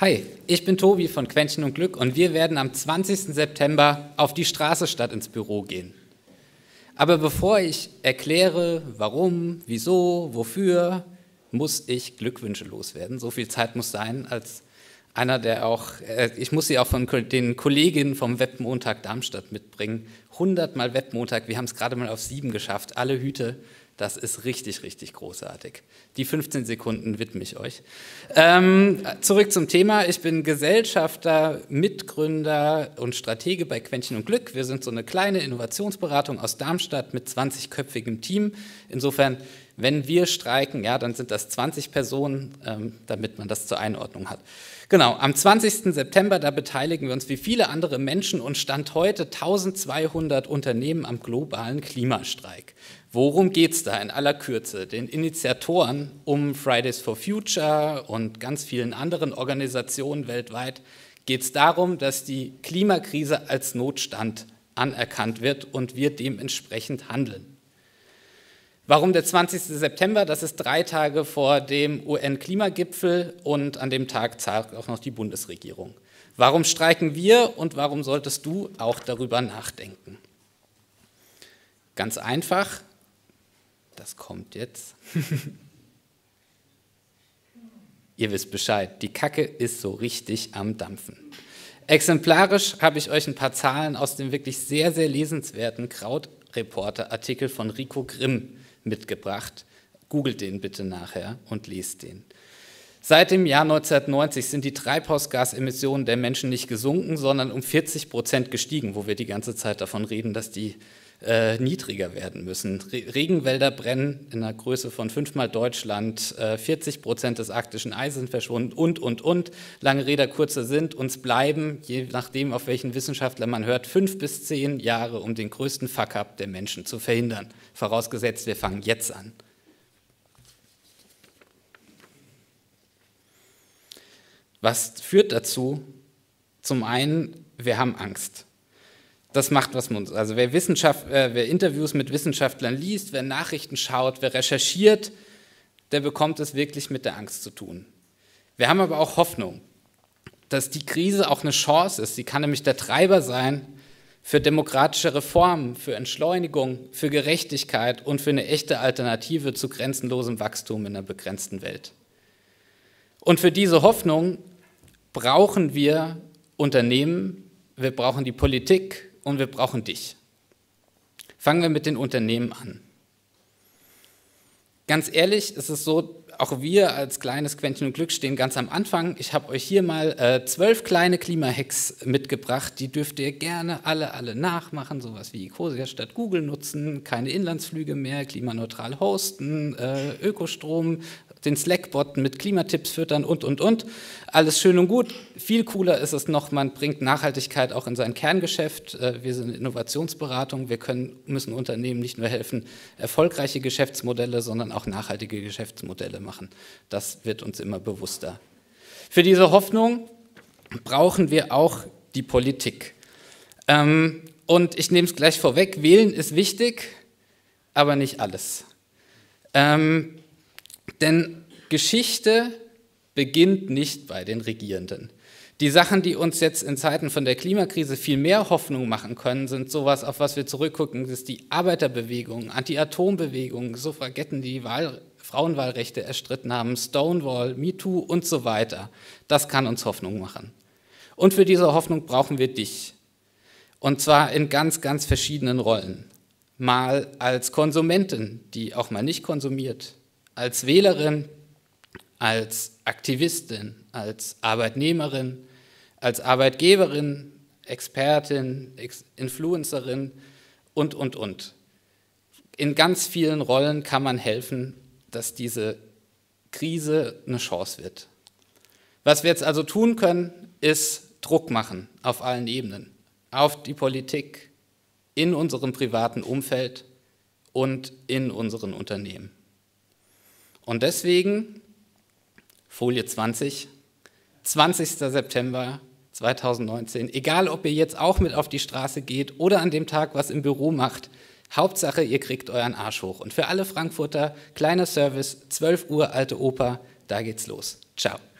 Hi, ich bin Tobi von Quäntchen und Glück und wir werden am 20. September auf die Straße statt ins Büro gehen. Aber bevor ich erkläre, warum, wieso, wofür, muss ich Glückwünsche loswerden. So viel Zeit muss sein, als einer, der auch, ich muss sie auch von den Kolleginnen vom Webmontag Darmstadt mitbringen. 100 Mal Webmontag, wir haben es gerade mal auf 7 geschafft, alle Hüte. Das ist richtig, richtig großartig. Die 15 Sekunden widme ich euch. Zurück zum Thema. Ich bin Gesellschafter, Mitgründer und Stratege bei Quäntchen und Glück. Wir sind so eine kleine Innovationsberatung aus Darmstadt mit 20-köpfigem Team. Insofern, wenn wir streiken, ja, dann sind das 20 Personen, damit man das zur Einordnung hat. Genau, am 20. September, da beteiligen wir uns wie viele andere Menschen und Stand heute 1200 Unternehmen am globalen Klimastreik. Worum geht es da in aller Kürze? Den Initiatoren um Fridays for Future und ganz vielen anderen Organisationen weltweit geht es darum, dass die Klimakrise als Notstand anerkannt wird und wir dementsprechend handeln. Warum der 20. September? Das ist 3 Tage vor dem UN-Klimagipfel und an dem Tag zahlt auch noch die Bundesregierung. Warum streiken wir und warum solltest du auch darüber nachdenken? Ganz einfach. Das kommt jetzt. Ihr wisst Bescheid, die Kacke ist so richtig am Dampfen. Exemplarisch habe ich euch ein paar Zahlen aus dem wirklich sehr, sehr lesenswerten Krautreporter-Artikel von Rico Grimm mitgebracht. Googelt den bitte nachher und lest den. Seit dem Jahr 1990 sind die Treibhausgasemissionen der Menschen nicht gesunken, sondern um 40% gestiegen, wo wir die ganze Zeit davon reden, dass die niedriger werden müssen. Regenwälder brennen in einer Größe von 5-mal Deutschland, 40% des arktischen Eises sind verschwunden und. Lange Rede, kurzer Sinn, uns bleiben, je nachdem, auf welchen Wissenschaftler man hört, 5 bis 10 Jahre, um den größten Fuck-up der Menschen zu verhindern. Vorausgesetzt, wir fangen jetzt an. Was führt dazu? Zum einen, wir haben Angst. Das macht was mit uns. Also wer Interviews mit Wissenschaftlern liest, wer Nachrichten schaut, wer recherchiert, der bekommt es wirklich mit der Angst zu tun. Wir haben aber auch Hoffnung, dass die Krise auch eine Chance ist. Sie kann nämlich der Treiber sein für demokratische Reformen, für Entschleunigung, für Gerechtigkeit und für eine echte Alternative zu grenzenlosem Wachstum in einer begrenzten Welt. Und für diese Hoffnung brauchen wir Unternehmen, wir brauchen die Politik, und wir brauchen dich. Fangen wir mit den Unternehmen an. Ganz ehrlich, ist es so, auch wir als kleines Quäntchen und Glück stehen ganz am Anfang. Ich habe euch hier mal 12 kleine Klimahacks mitgebracht, die dürft ihr gerne alle nachmachen, sowas wie Ecosia statt Google nutzen, keine Inlandsflüge mehr, klimaneutral hosten, Ökostrom, den Slack-Bot mit Klimatipps füttern und. Alles schön und gut. Viel cooler ist es noch, man bringt Nachhaltigkeit auch in sein Kerngeschäft. Wir sind eine Innovationsberatung, wir müssen Unternehmen nicht nur helfen, erfolgreiche Geschäftsmodelle, sondern auch nachhaltige Geschäftsmodelle machen. Das wird uns immer bewusster. Für diese Hoffnung brauchen wir auch die Politik. Und ich nehme es gleich vorweg, wählen ist wichtig, aber nicht alles. Denn Geschichte beginnt nicht bei den Regierenden. Die Sachen, die uns jetzt in Zeiten von der Klimakrise viel mehr Hoffnung machen können, sind sowas, auf was wir zurückgucken, das ist die Arbeiterbewegung, Anti-Atom-Bewegung, Suffragetten, die Frauenwahlrechte erstritten haben, Stonewall, MeToo und so weiter. Das kann uns Hoffnung machen. Und für diese Hoffnung brauchen wir dich. Und zwar in ganz, ganz verschiedenen Rollen. Mal als Konsumentin, die auch mal nicht konsumiert, als Wählerin, als Aktivistin, als Arbeitnehmerin, als Arbeitgeberin, Expertin, Influencerin und. In ganz vielen Rollen kann man helfen, dass diese Krise eine Chance wird. Was wir jetzt also tun können, ist Druck machen auf allen Ebenen, auf die Politik, in unserem privaten Umfeld und in unseren Unternehmen. Und deswegen, Folie 20, 20. September 2019, egal ob ihr jetzt auch mit auf die Straße geht oder an dem Tag was im Büro macht, Hauptsache ihr kriegt euren Arsch hoch. Und für alle Frankfurter, kleiner Service, 12 Uhr, Alte Oper, da geht's los. Ciao.